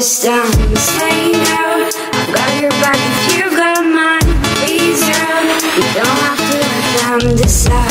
this time. Stay now, I've got your back if you got mine. Please, girl, you don't have to let them decide.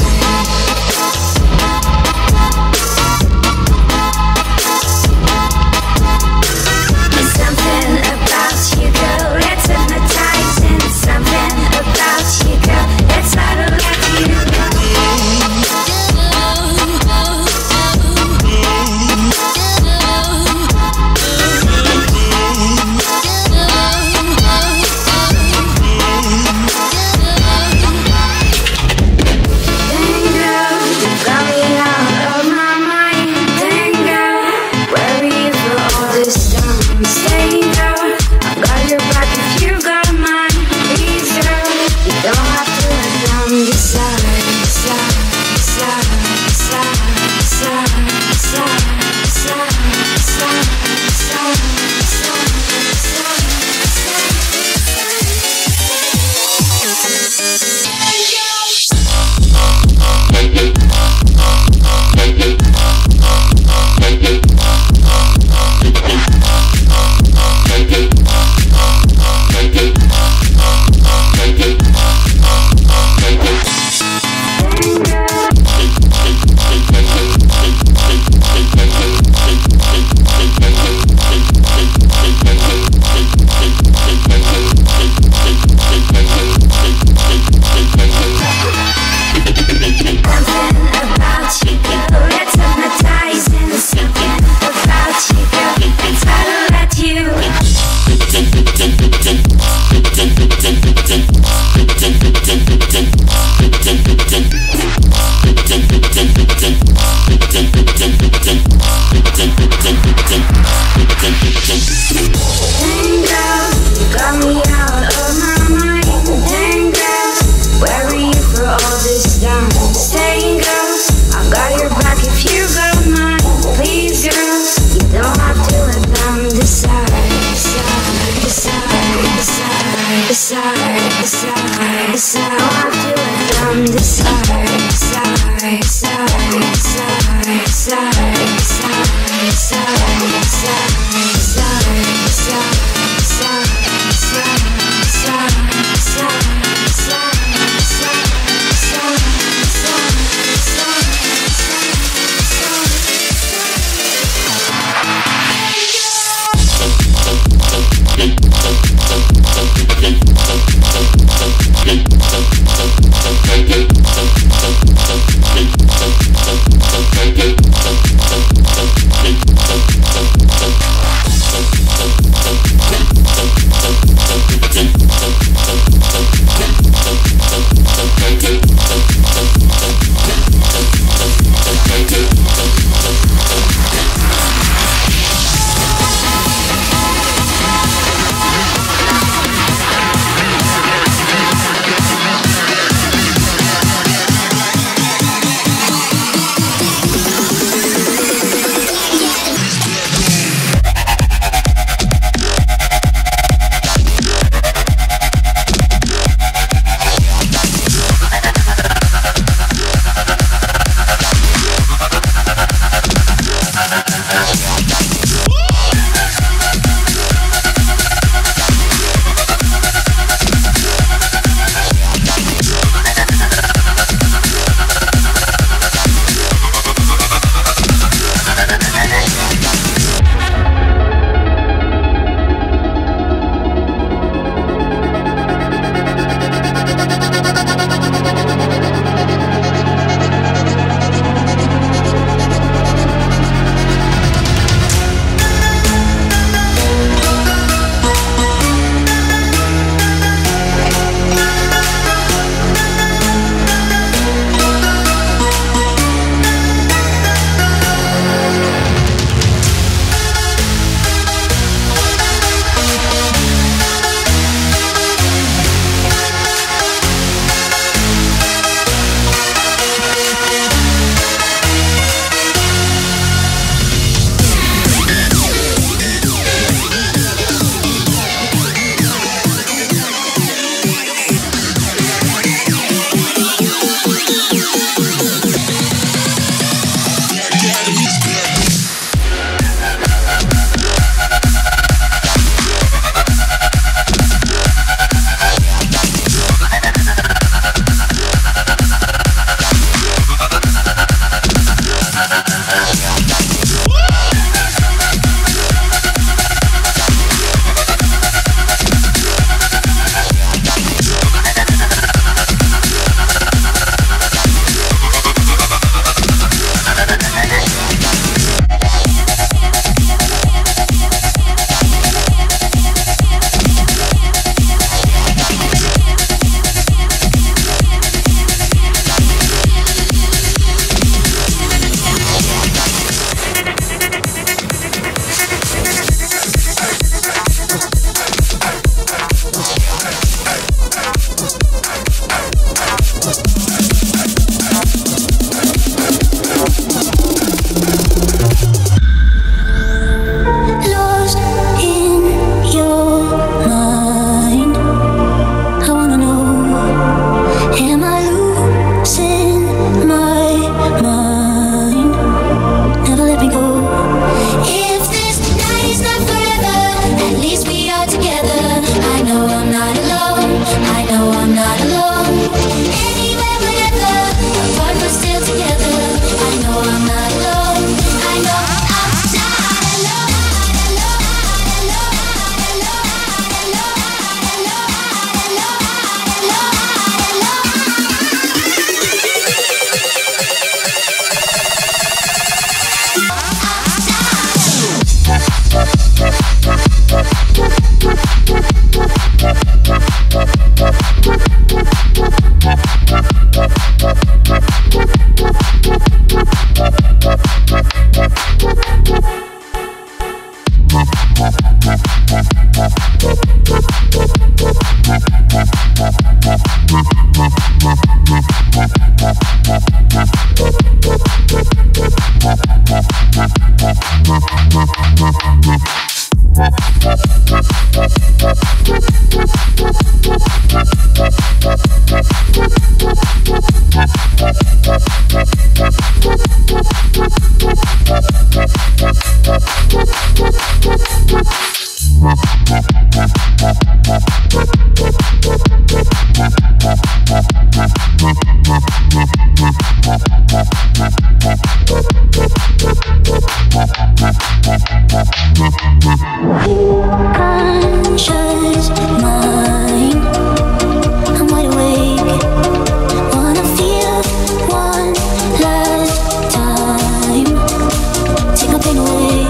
Conscious mind, I'm wide awake. Wanna feel one last time. Take my pain away.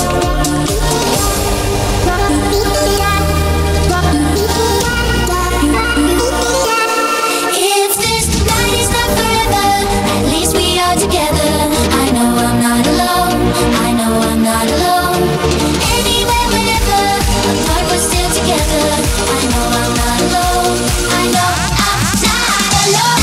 If this night is not forever, at least we are together. I know I'm not alone. I know I'm not alone. Anywhere, whenever, apart but still together. I know I'm not alone. I know I'm not alone.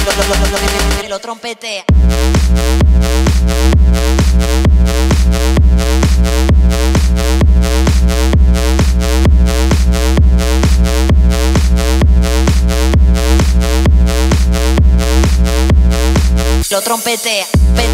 lo trompetea. Lo trompetea.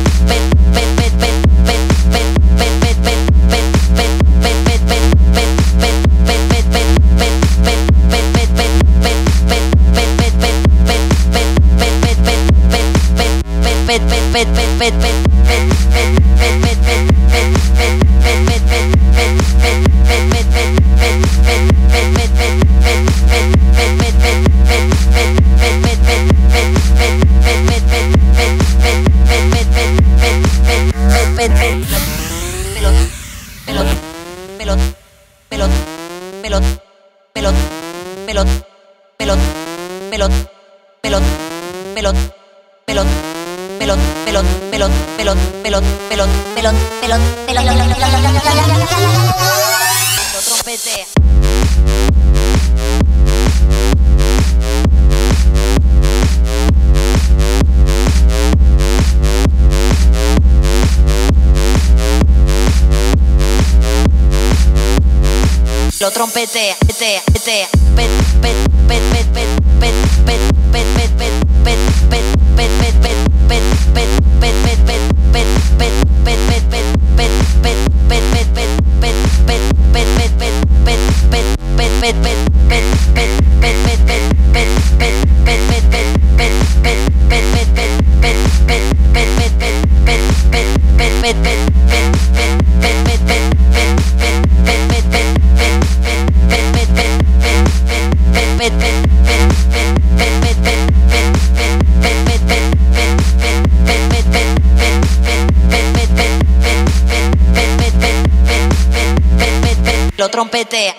Lo trompetea, lo trompetea.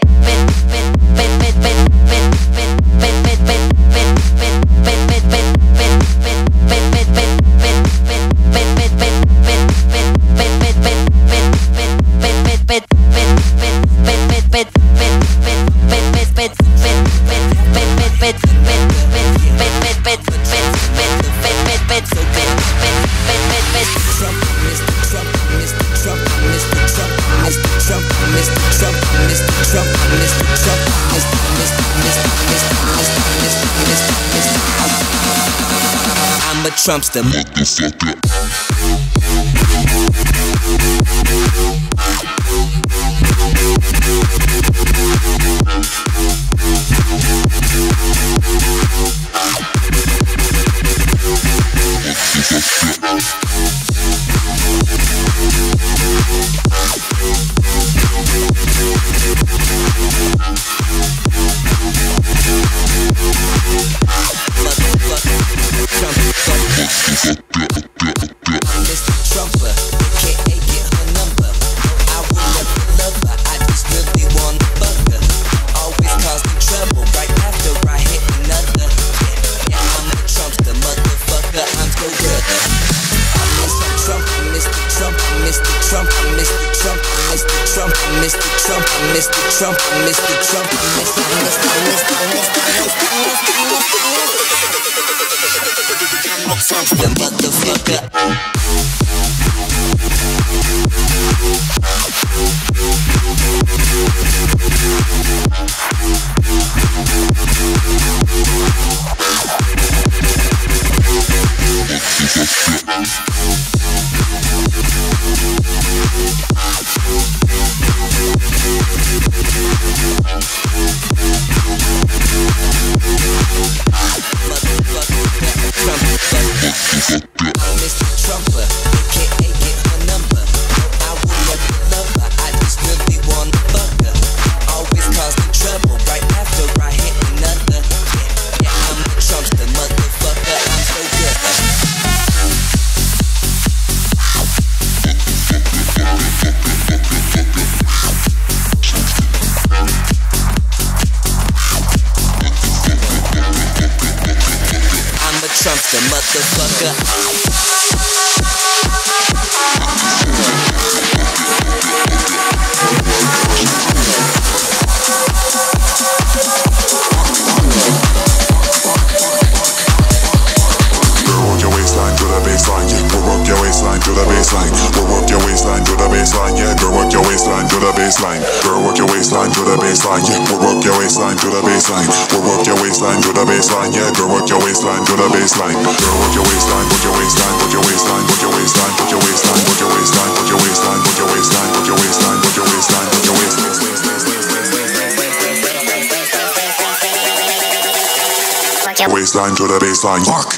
I'm a Trumpster, motherfucker. Mr. Trumper, aka get her number. I will never love her, I just really wanna fuck her. Always causing trouble right after I hit another. Yeah, I'm a Trumpster, motherfucker, I'm so good. I'm Mr. Trump, I'm Mr. Trump, I'm Mr. Trump, I'm Mr. Trump, I'm Mr. Trump, I'm Mr. Trump, I'm Mr. Trump, I'm Mr. Trump, I'm Trumpster, motherfucker. Mr. Trumper, aka get her number. I will never love her, I just really wanna fuck her. Always causing trouble right after I hit another. Yeah, I'm a Trumpster, motherfucker, I'm so good. I'm a Trumpster, motherfucker. baseline. Work your waistline to the baseline, yeah. Girl, work your waistline to the baseline. Girl, work your waistline to the baseline, yeah. Work your waistline to the baseline. Work your waistline to the baseline, yeah. Girl, work your waistline to the baseline. Girl, work your waistline, work your waistline, work your waistline, work your waistline, work your waistline, work your waistline, work your waistline, work your waistline, work your waistline, work your waistline, work your waistline. Waistline to the baseline. Fuck.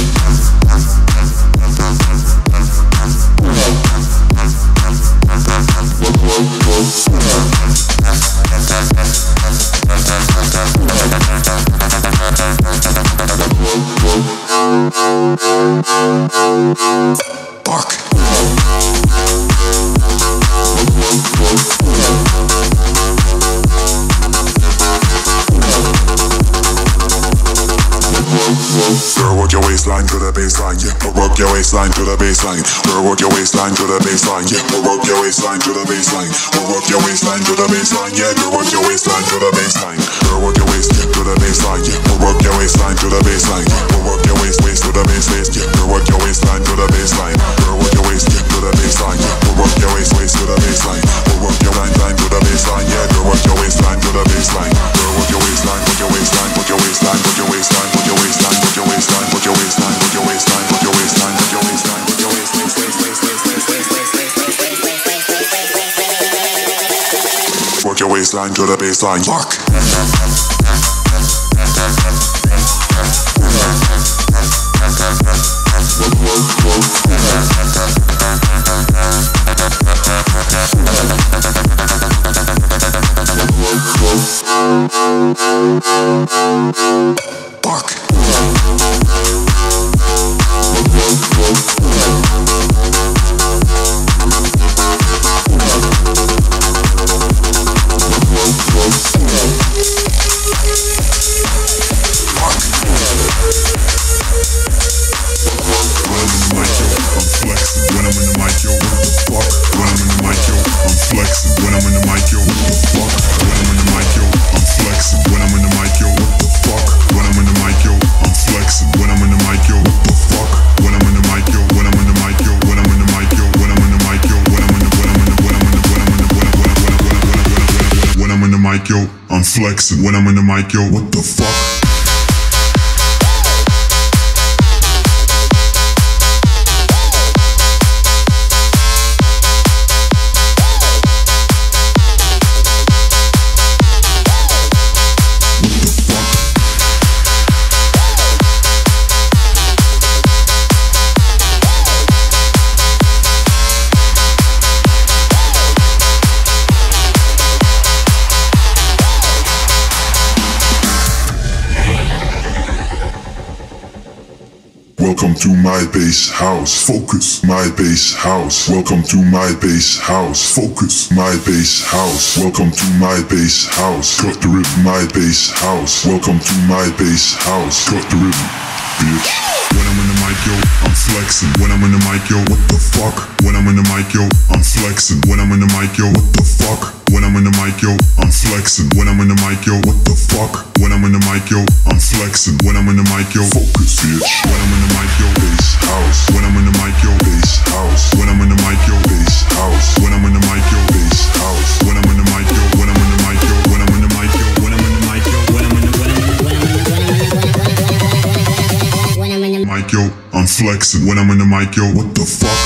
Girl, work your waistline to the baseline, yeah. Work your waistline to the baseline. Girl, work your waistline to the baseline, yeah. Work your waistline to the baseline. Work your waistline to the baseline, yeah. Girl, work your waistline to the baseline. Girl, work your waist to the baseline, yeah. Work your waistline to the baseline. Work your waist to the baseline, yeah. Girl, work your waistline to the baseline. Girl, work your waist to the baseline, yeah. Work your waist to the baseline. Work your line to the baseline, yeah. Girl, work your waistline to the baseline. Girl, work your waistline, work your waistline, work your waistline, work your waistline, work your waistline, work your waistline, work your waistline, work your waistline, work your waistline, work your waistline, work your waistline, work your waistline to the baseline. Fuck. I'm flexing when I'm in the mic, yo, what the fuck? Welcome to my bass house. Focus. My bass house. Welcome to my bass house. Focus. My bass house. Welcome to my bass house. Cut the rhythm. My bass house. Welcome to my bass house. Cut the rhythm, bitch. When I'm in the mic, yo, I'm flexing. When I'm in the mic, yo, what the fuck? When I'm in the mic, yo, I'm flexing. When I'm in the mic, yo, what the fuck? When I'm in the mic, yo, I'm flexing. When I'm in the mic, yo, what the fuck? When I'm in the mic, yo, I'm flexing. When I'm in the mic, yo, focus, bitch. When I'm in the mic, yo, bass house. When I'm in the mic, yo, bass house. When I'm in the mic, yo, bass house. When I'm in the mic, yo, bass house. When I'm in the mic, yo, when I'm in the mic, yo, when I'm in the mic, yo, when I'm in the mic, yo, when I'm in the mic, yo, I'm flexing. When I'm in the mic, yo, what the fuck?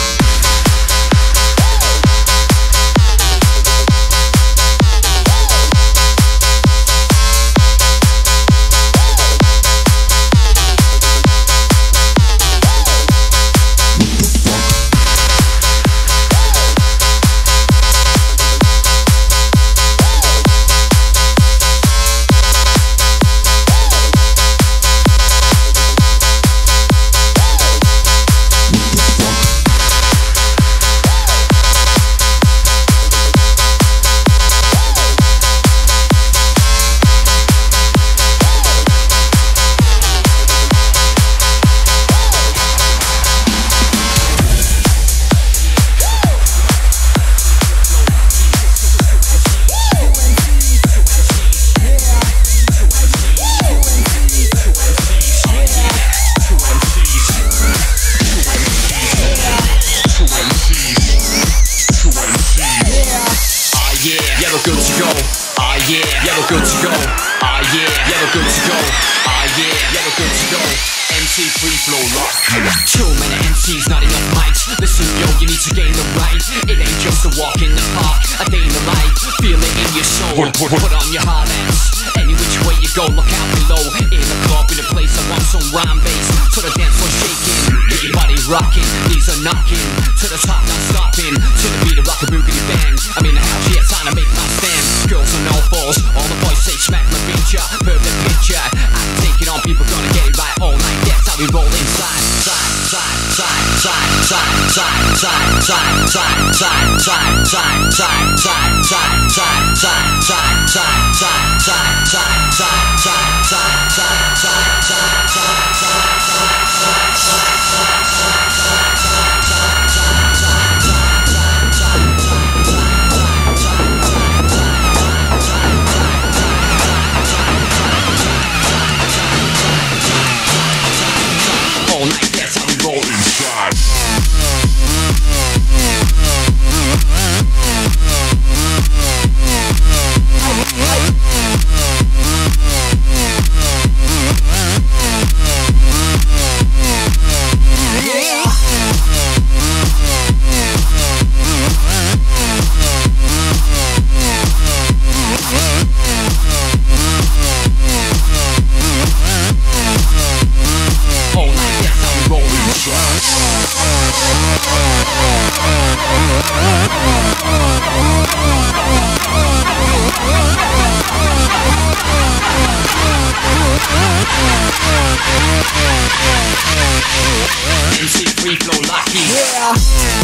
good to go. Ah yeah, yeah, we're good to go. Ah yeah, yeah, we're good to go. MC free flow lock. Too many MCs, not enough mics. Listen yo, you need to gain the right. It ain't just a walk in the park, a day in the life. Feel it in your soul, put on your harness. Any which way you go, look out below. In the club, in a place, I want some rhyme bass. To the dance floor shaking, get your body rocking. Knees are knocking, to the top, not stopping. To the beat of rock a boogity bang. I'm in the house, yeah, time to make my stand. Girls on all fours, all the boys say smack my feature. Perfect picture, I can take it on, people gonna get it right all night. That's how we roll inside. All night, that's how we roll inside. All night, that's how we roll MC free flow lucky. Yeah.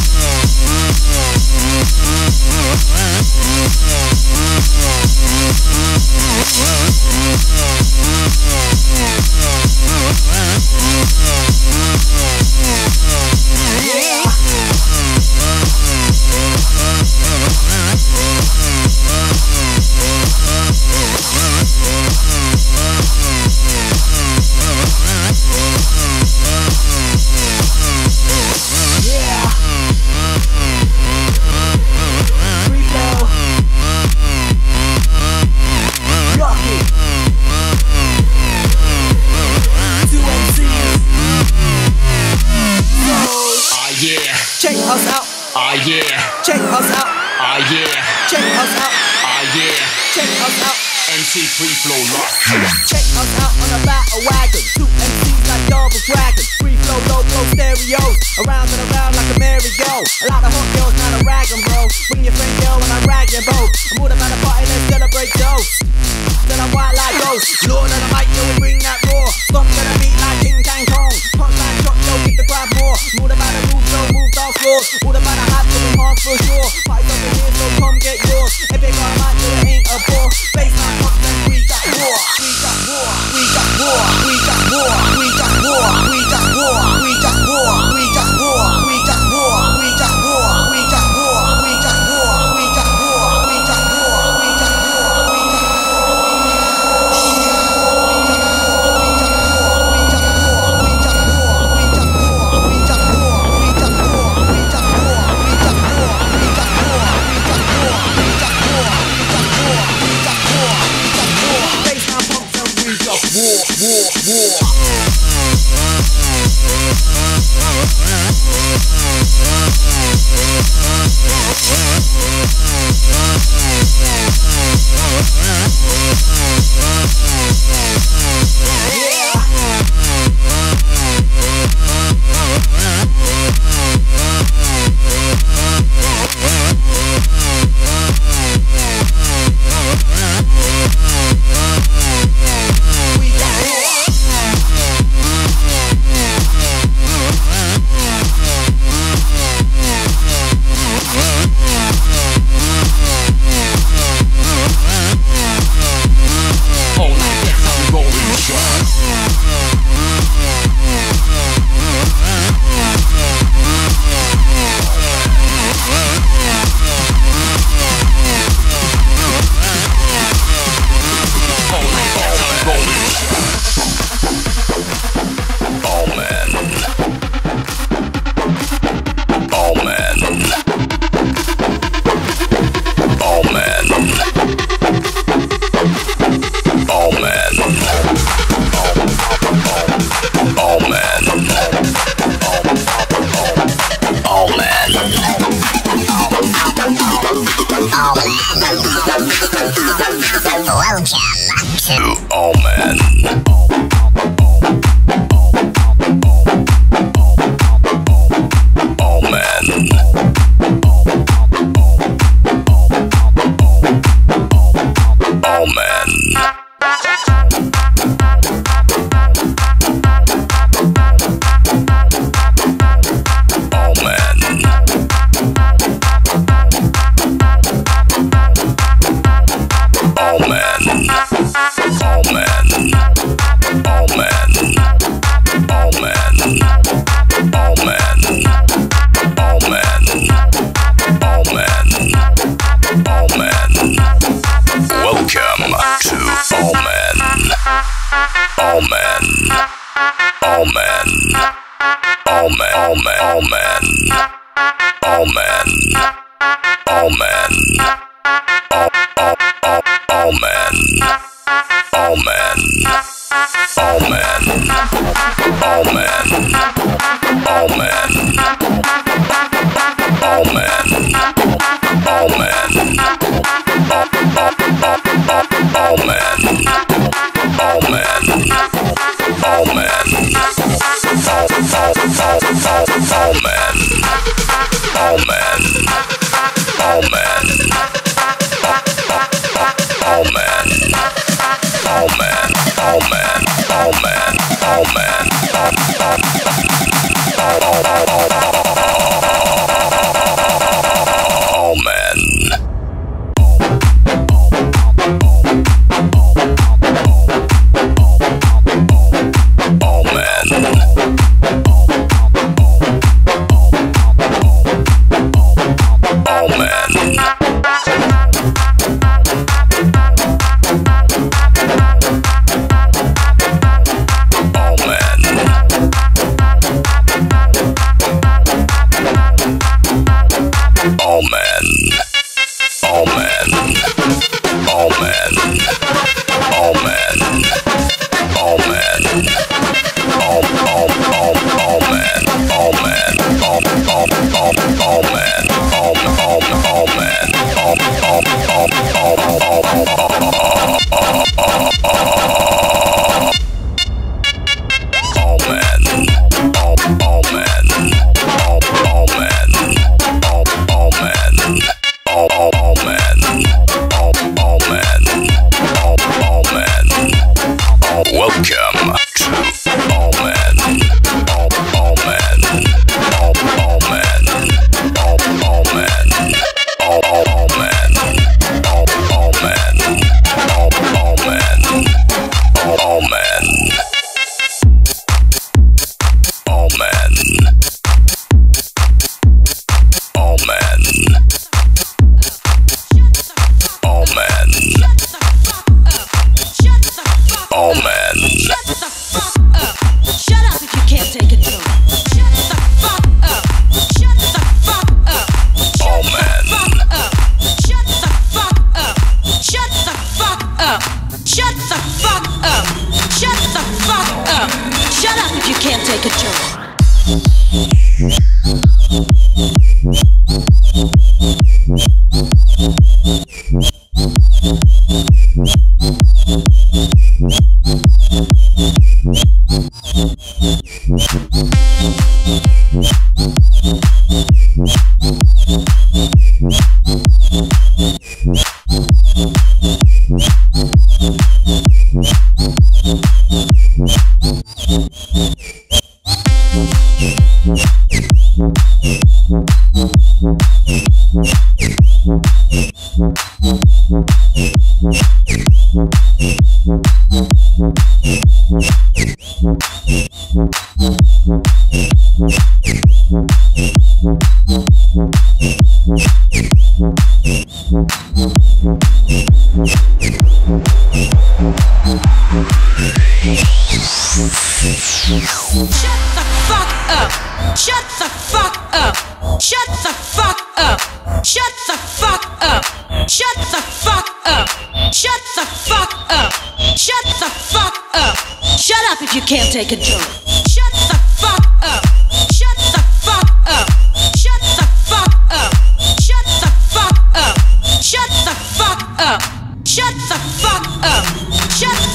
Check us out. Ah yeah. Check us out. Ah yeah. Check us out. Ah yeah. Check us out. MC free flow lock. Check us out on a battle wagon. Two MCs like double dragon. Free flow, low flow stereos. Around and around like a merry-go. A lot of hot girls, not a ragging bro. Bring your friend girl and I rag your boat. I'm all about a party, let's celebrate Joe. Then I'm white like ghost. Lord of the mic, yo, we bring that raw. Stomp to the beat like King Kang Kong. Punch like shot, yo, get the crowd more. All about the move, so move dance floors. All about the hot, so we hard for sure. Party's up in here, so come get yours. If they got a mic, yo, it ain't a bore. Baseline pump, then we got war. We got war. We got war. We got war. We got war. We got war. We got war. We got war. We got war. We got war. We got war. We got war. We got war. We got war. We got war. We got war. All men. All men. All men. Can't take a joke. Shut the fuck up. Shut the fuck up. Shut the fuck up. Shut the fuck up. Shut the fuck up. Shut the fuck up. Shut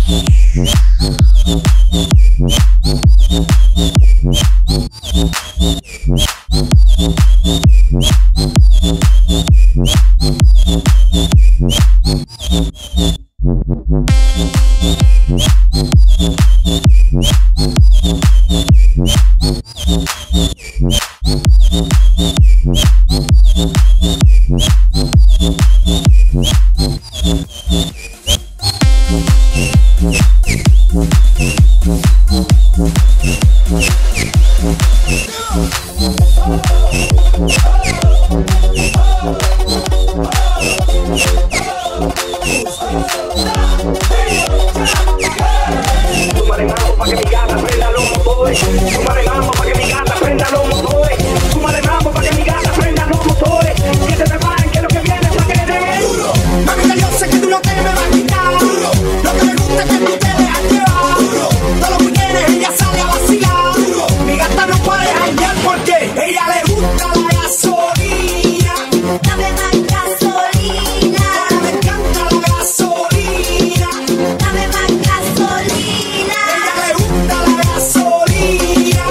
Gasolina.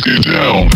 it down.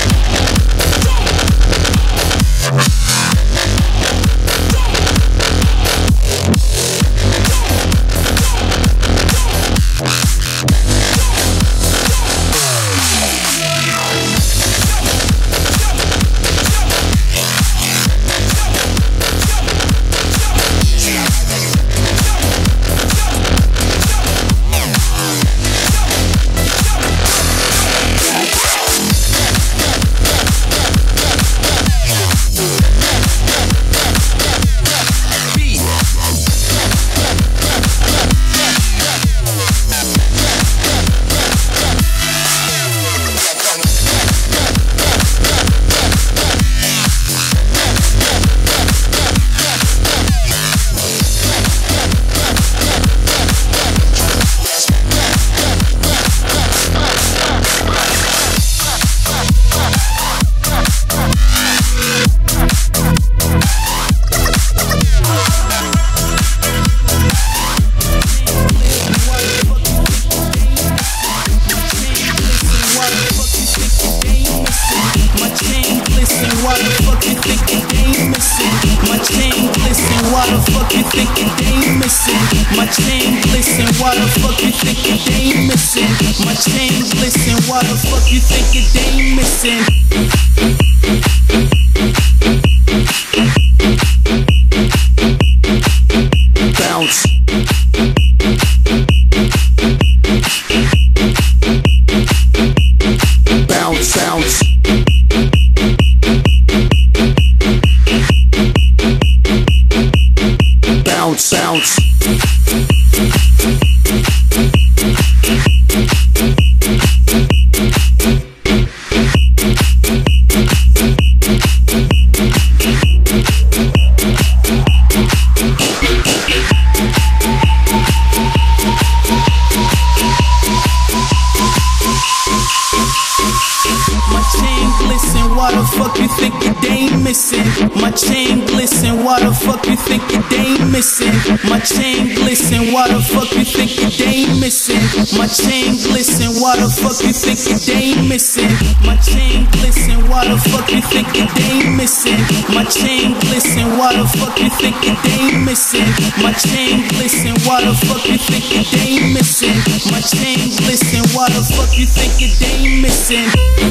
My chain glisten, why the fuck you think it ain't missing? My chain glisten, why the fuck you think it ain't missing? My chain glisten, why the fuck you think it ain't missing? My chain glisten, why the fuck you think it ain't missing? My chain glisten, why the fuck you think it ain't missing? My chain glisten, why the fuck you think it ain't missing?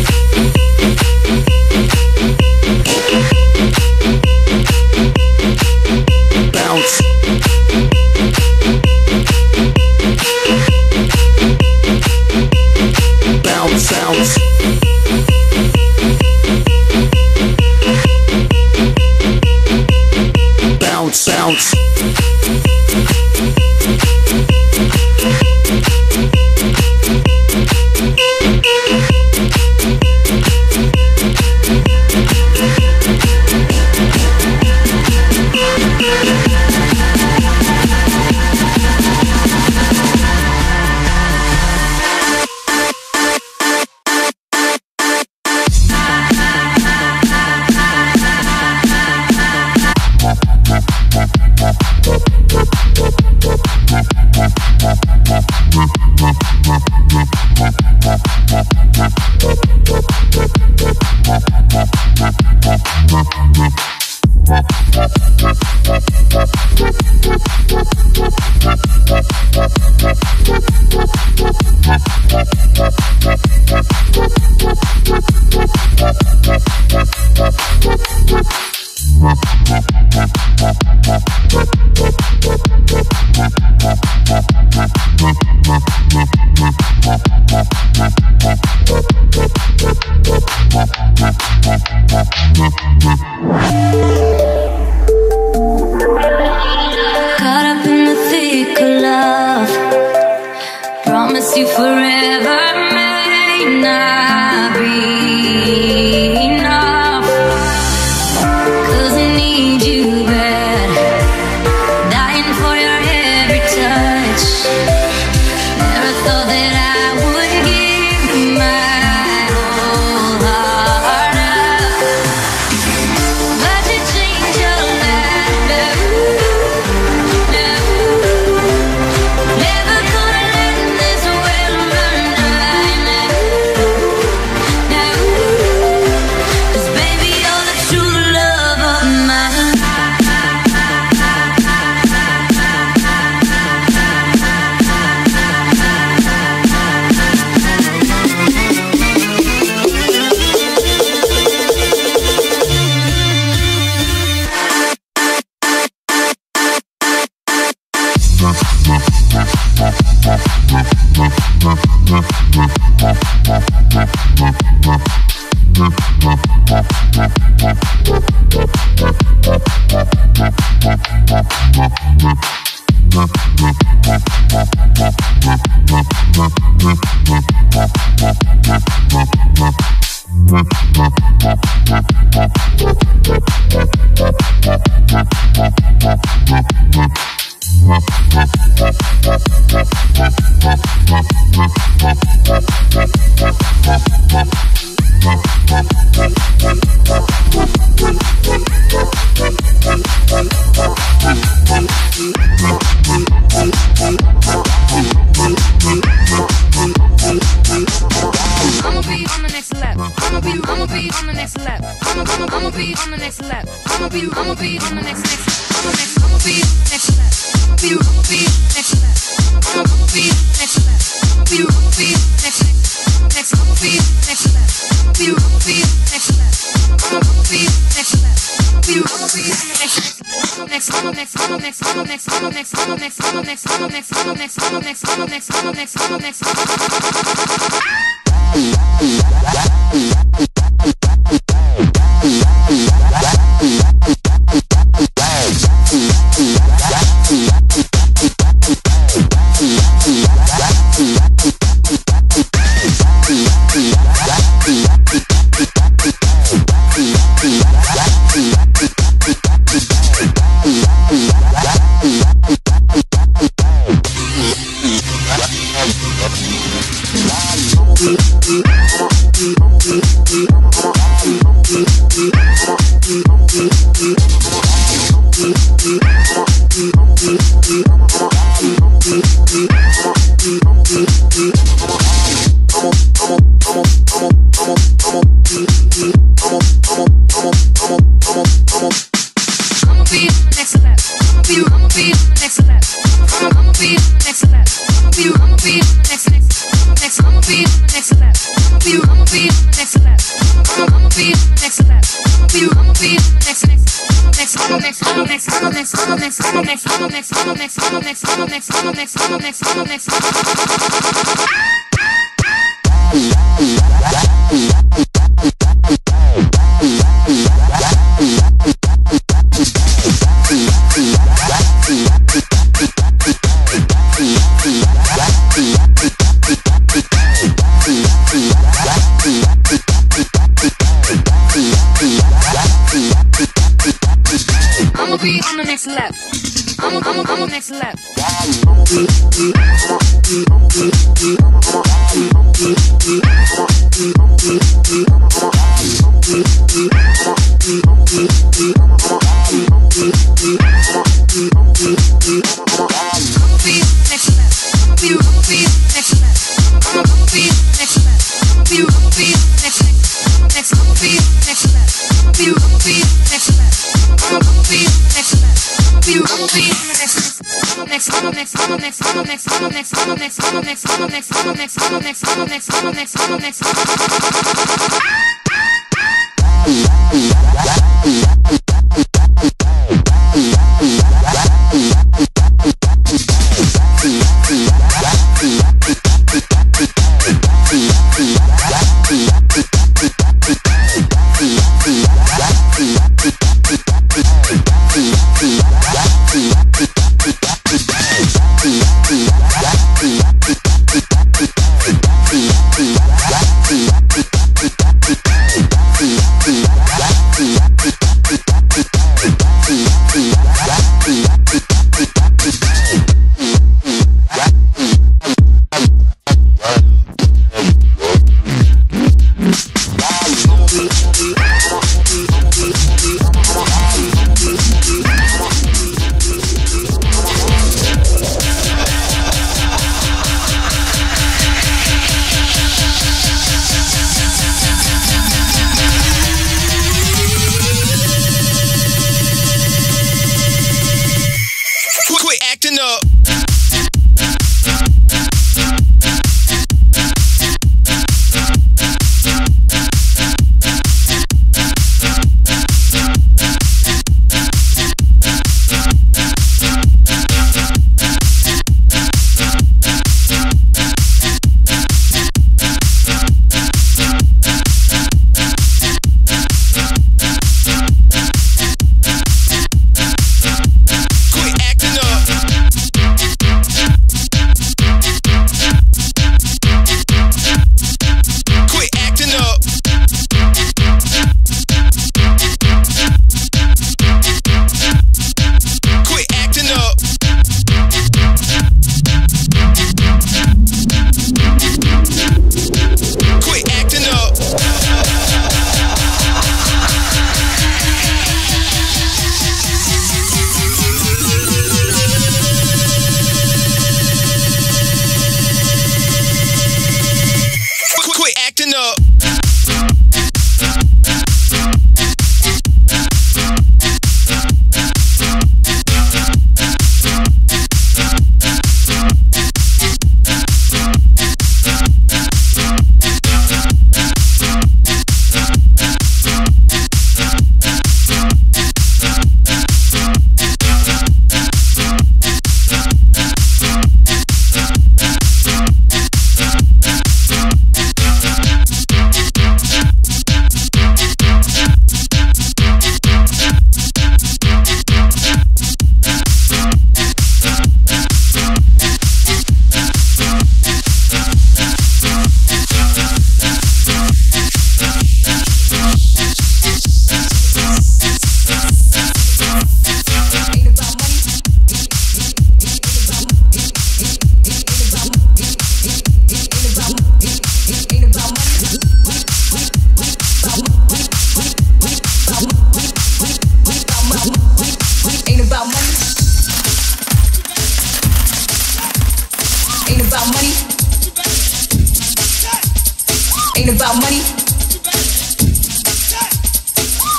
Bounce. Bounce, bounce. Bounce, bounce. Caught up in the thick of love. Promise you forever may not be enough. 'Cause I need you bad. Dying for your every touch. Never thought that I would give my whole heart up. But you changed your life, no. Never gonna let this world run out.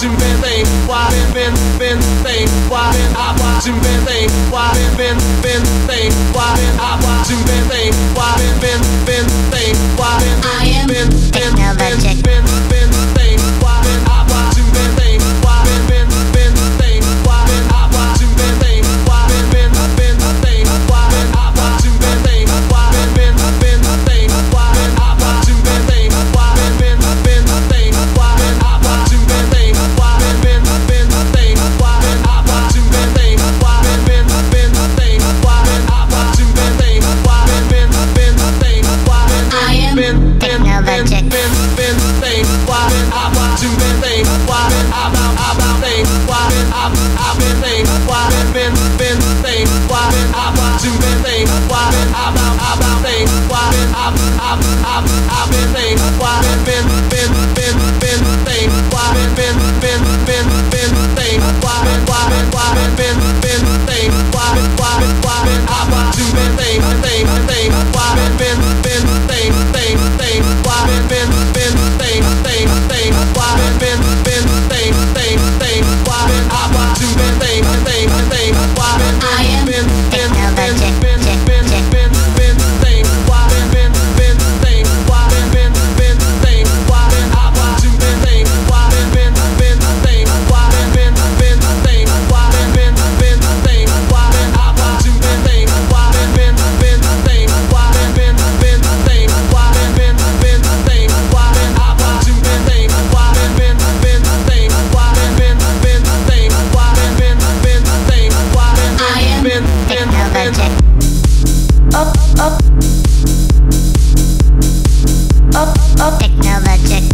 watching Ben thing, why Ben thing, why I watching Ben thing, why Ben thing, why I watching Ben thing, why Ben thing, why I am Ben Technologic. thing, why I watching Ben thing, why Ben thing, why I watching Ben thing, why Ben thing, why I watching Ben thing, why Ben thing, why I watching Ben thing, why Ben thing, why I watching Ben thing, why Ben thing, why I watching Ben thing, why Ben thing, why I watching Ben thing, why Ben thing, why I am Technologic. Ben thing, why I watching Ben thing, why about thing, why I Ben thing, why Ben thing, why I watching Ben thing, why about thing, why I Ben thing, why Ben thing, why Ben thing, why Ben thing, why I watching Ben thing, why Ben thing, why Ben thing, why Ben thing, why I watching Ben thing, why I am Technologic. Technologic.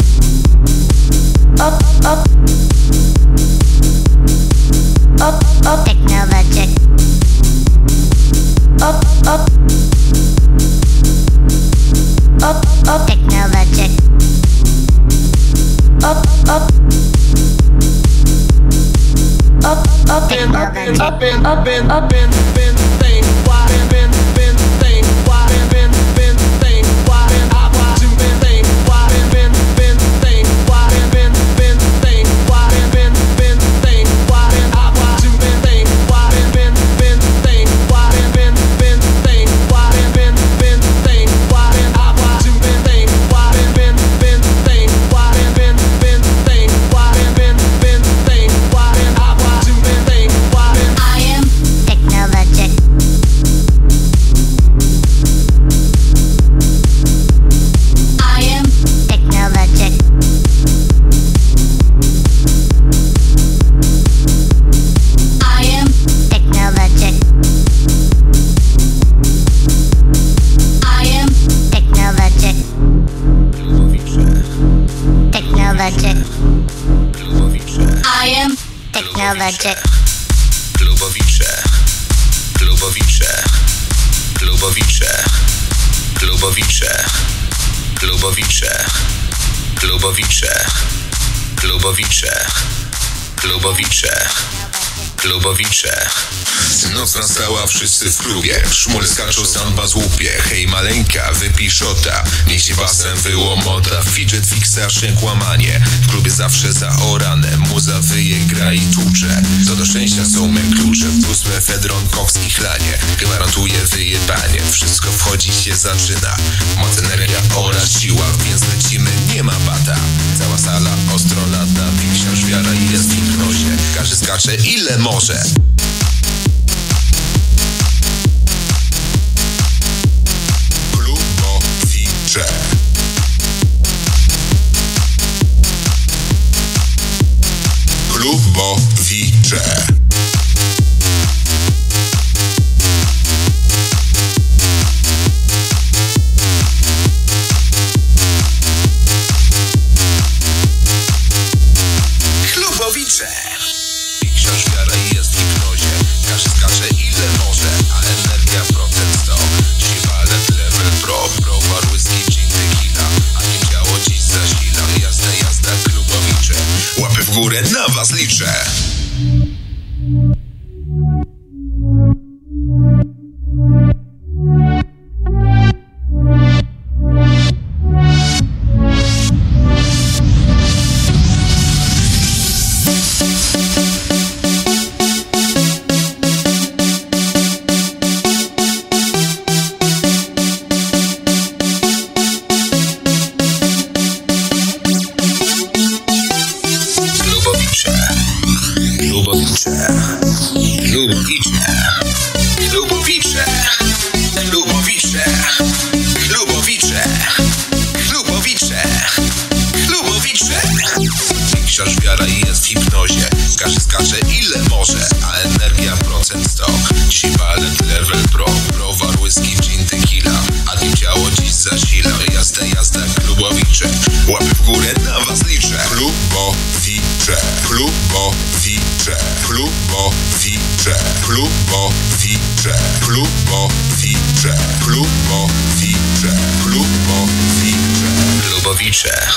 Technologic. Technologic. Technologic. Klubowicze, klubowicze, klubowicze, klubowicze, klubowicze, klubowicze, klubowicze, klubowicze, klubowicze. Noc nastała, wszyscy w klubie. Szmul skaczą, samba złupie. Hej maleńka, wypij szota. Niech się basem wyłomota. Fidget fixa, kłamanie. W klubie zawsze zaorane. Muza wyje, gra i tłucze. Co do szczęścia są me klucze. Plus mefedron, koks i chlanie. Gwarantuje wyjebanie. Wszystko wchodzi się zaczyna. Moc, energia oraz siła. Więc lecimy, nie ma bata. Cała sala ostro lata. Wisiarz wiara i jest w hipnozie. Każdy skacze ile może. Klubowicze. Klubowicze. Klubowicze. Książ wiara jest w hipnozie. Każdy skacze ile może, a energia procent 100. Siwalet level pro. Browar, whisky, gin, tequila. A nie działo dziś zasila. Jazda, jazda, klubowicze. Łapy w górę, na was liczę. zasilał. Jazda, klubowicze. Łapy w górę, na was liczę. Klubowicze, klubowicze, klubowicze, klubowicze, klubowicze, klubowicze, klubowicze, klubowicze.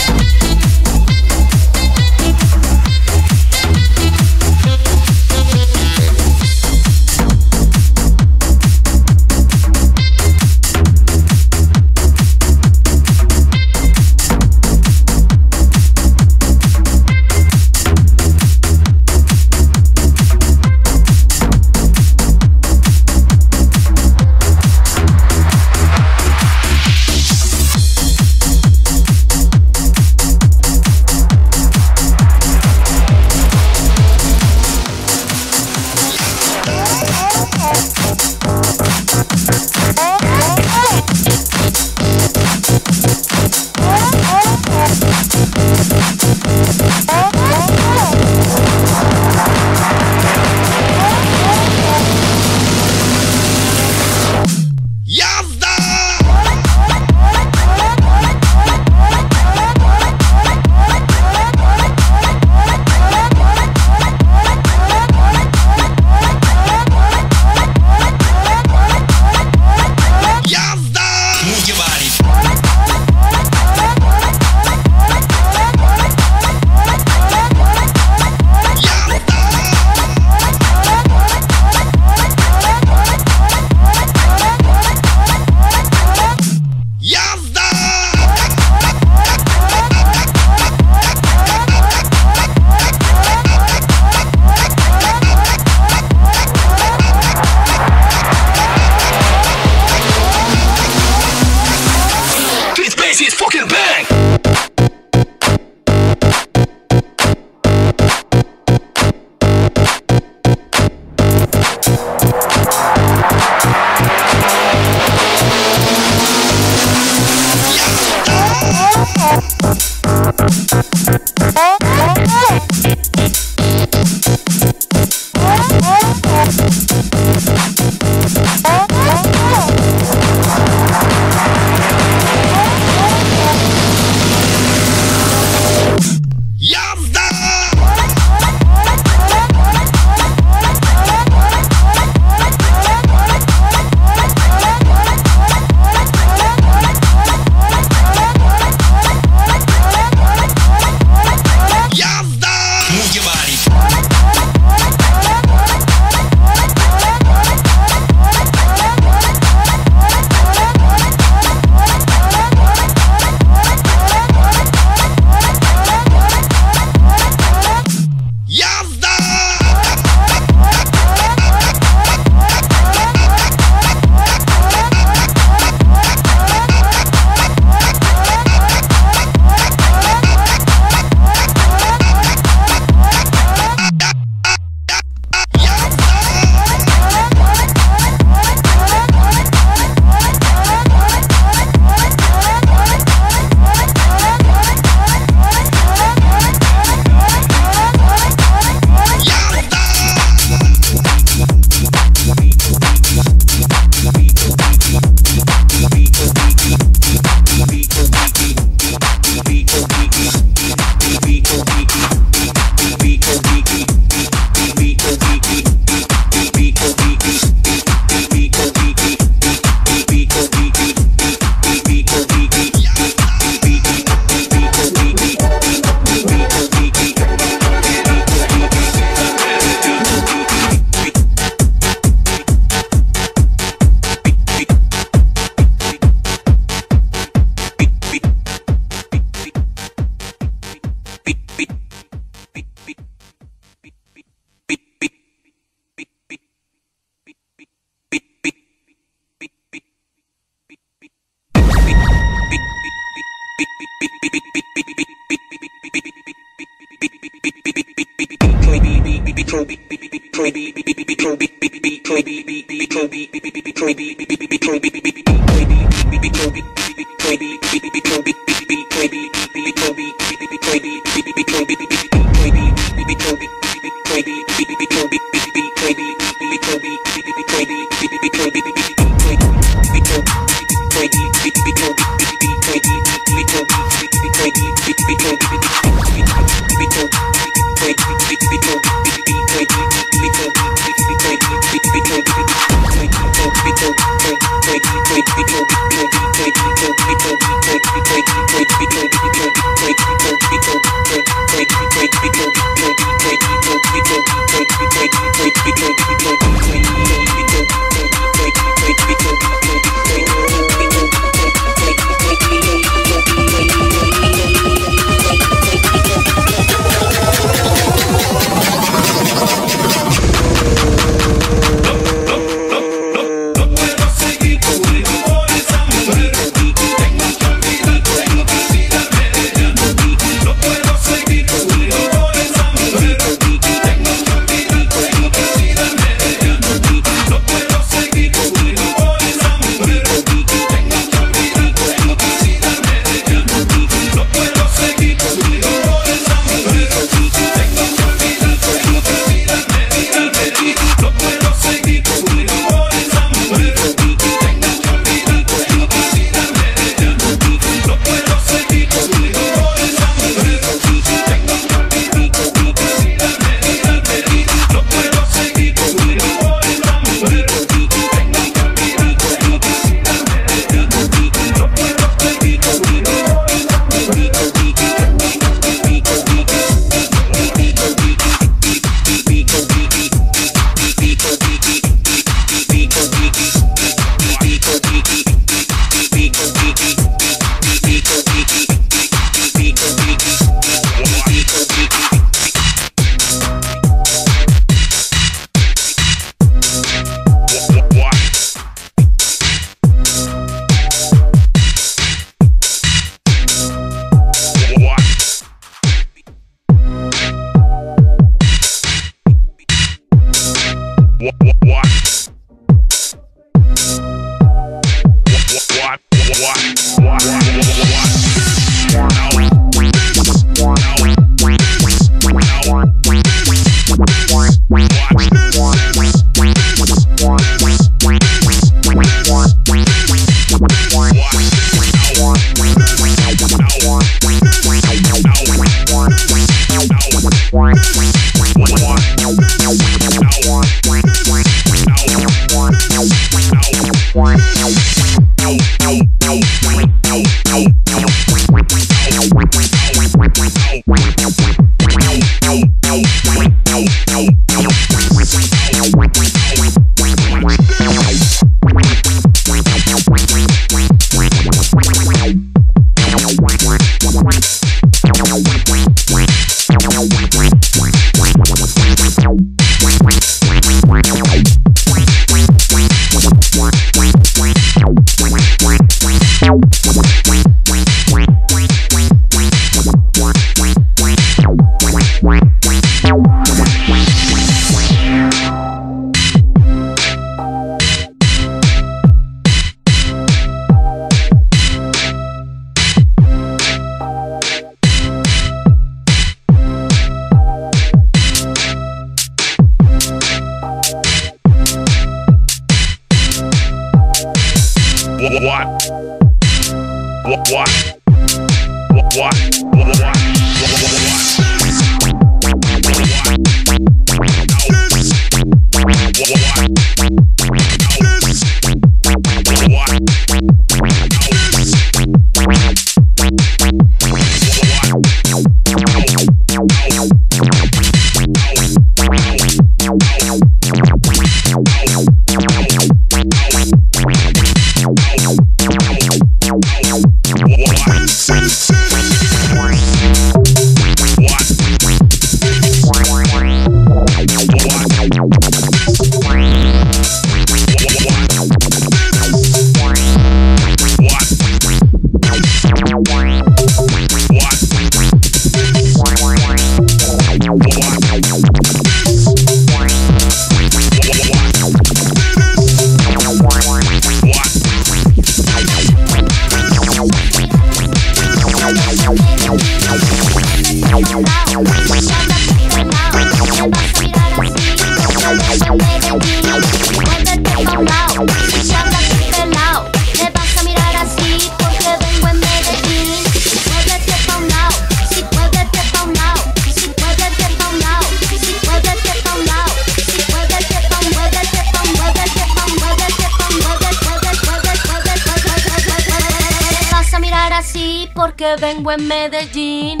así porque vengo en Medellín.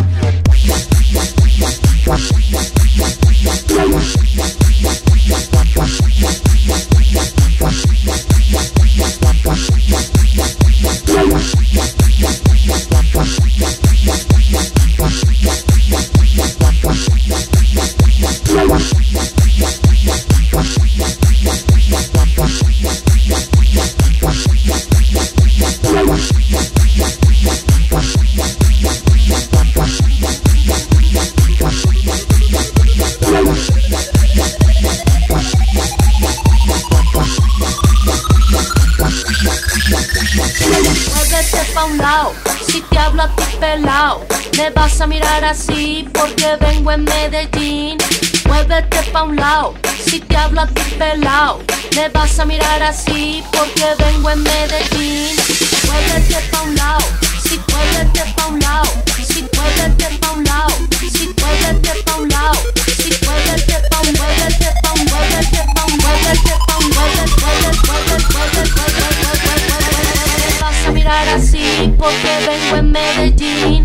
Muévete pa' un lado, si te hablo a ti pelao, me vas a mirar así porque vengo en Medellín. Muévete pa' un lado, si te hablo a ti pelao, me vas a mirar así porque vengo en Medellín. Muévete pa' un lado, si muévete pa' un lado, si muévete pa' un lado, si muévete pa' un lado, si muévete pa' un, muévete pa' un, muévete pa' un, muévete pa' un, me vas a mirar así porque vengo en Medellín.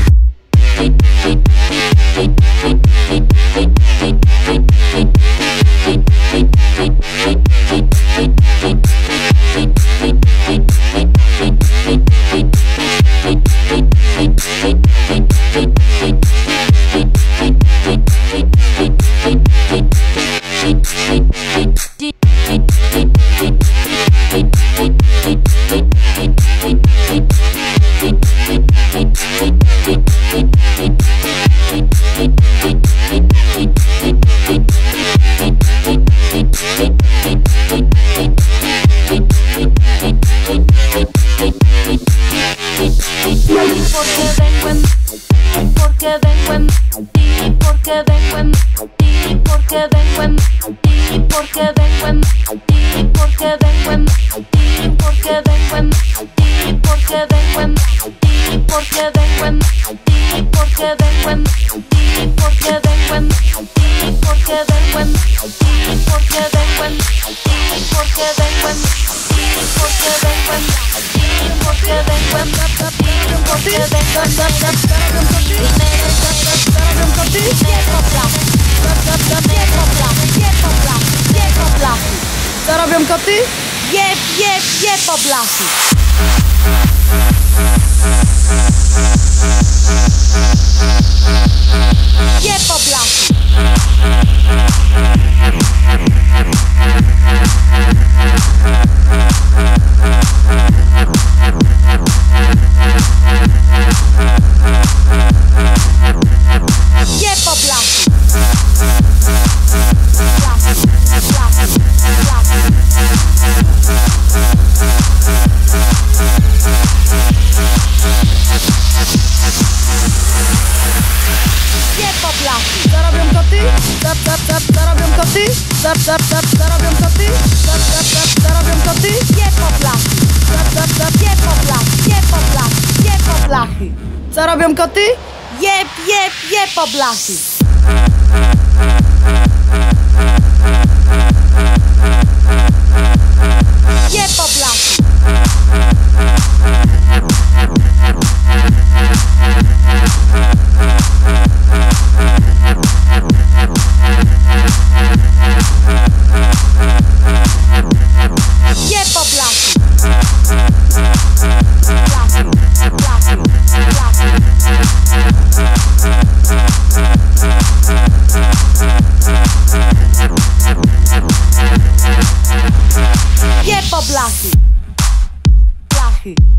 Co robią koty? Jeb, jeb, jeb po blasku. Jeb po blasku. Jeb po blasku. Co robią koty? Co robią koty? Co robią koty? Co robią koty? Je po blachy. Je po blachy. Je po blachy. Je po blachy. Co robią koty? Jeb, jeb, je po blachy. Je po blachy. Je po blachy. Blachy, blachy, blachy. Je po blachy. Blachy.